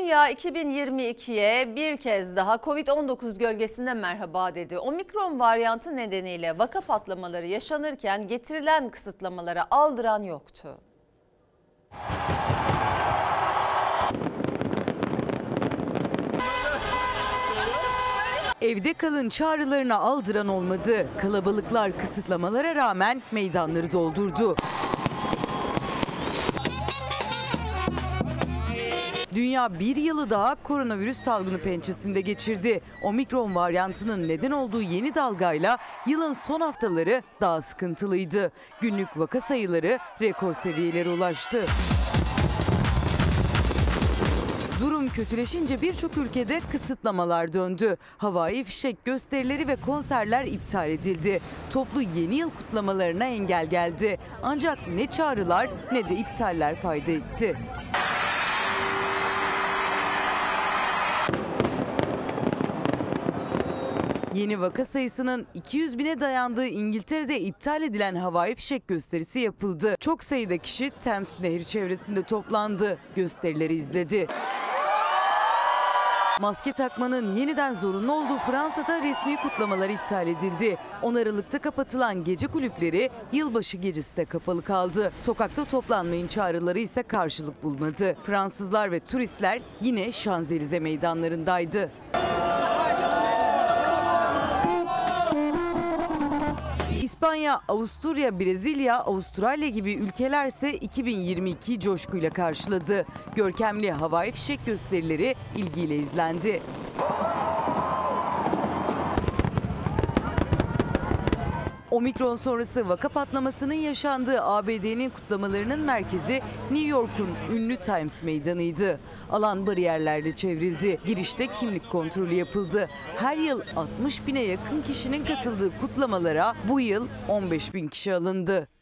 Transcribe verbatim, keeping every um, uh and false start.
Dünya iki bin yirmi ikiye bir kez daha Covid on dokuz gölgesinde merhaba dedi. Omikron varyantı nedeniyle vaka patlamaları yaşanırken getirilen kısıtlamalara aldıran yoktu. Evde kalın çağrılarına aldıran olmadı. Kalabalıklar kısıtlamalara rağmen meydanları doldurdu. Dünya bir yılı daha koronavirüs salgını pençesinde geçirdi. Omikron varyantının neden olduğu yeni dalgayla yılın son haftaları daha sıkıntılıydı. Günlük vaka sayıları rekor seviyelere ulaştı. Durum kötüleşince birçok ülkede kısıtlamalar döndü. Havai fişek gösterileri ve konserler iptal edildi. Toplu yeni yıl kutlamalarına engel geldi. Ancak ne çağrılar ne de iptaller fayda etti. Yeni vaka sayısının iki yüz bine dayandığı İngiltere'de iptal edilen havai fişek gösterisi yapıldı. Çok sayıda kişi Thames Nehri çevresinde toplandı. Gösterileri izledi. Maske takmanın yeniden zorunlu olduğu Fransa'da resmi kutlamalar iptal edildi. on Aralık'ta kapatılan gece kulüpleri yılbaşı gecesi de kapalı kaldı. Sokakta toplanmayın çağrıları ise karşılık bulmadı. Fransızlar ve turistler yine Şanzelize meydanlarındaydı. İspanya, Avusturya, Brezilya, Avustralya gibi ülkelerse iki bin yirmi ikiyi coşkuyla karşıladı. Görkemli havai fişek gösterileri ilgiyle izlendi. Omikron sonrası vaka patlamasının yaşandığı A B D'nin kutlamalarının merkezi New York'un ünlü Times Meydanı'ydı. Alan bariyerlerle çevrildi. Girişte kimlik kontrolü yapıldı. Her yıl altmış bine yakın kişinin katıldığı kutlamalara bu yıl on beş bin kişi alındı.